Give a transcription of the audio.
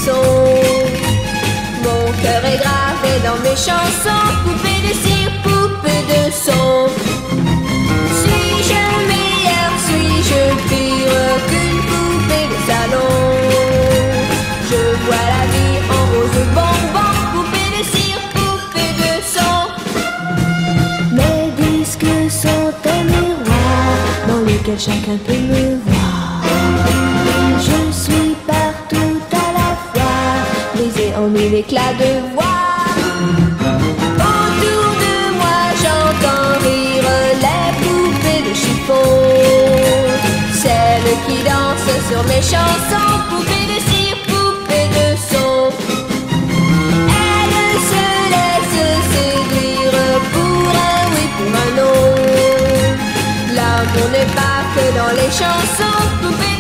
sont. Mon cœur est gravé dans mes chansons. Poupée de cire, poupée de son. Suis-je meilleure, suis-je pire qu'une poupée de salon? Je vois la vie en rose bonbon. Poupée de cire, poupée de son. Mes disques sont un miroir dans lequel chacun peut me voir. Je suis partout à la fois, brisée en mille éclats de voix. Autour de moi j'entends rire les poupées de chiffon, celles qui dansent sur mes chansons. Poupées de cire, poupées de son. Elles se laissent séduire pour un oui, pour un non. L'amour n'est pas que dans les chansons. Poupées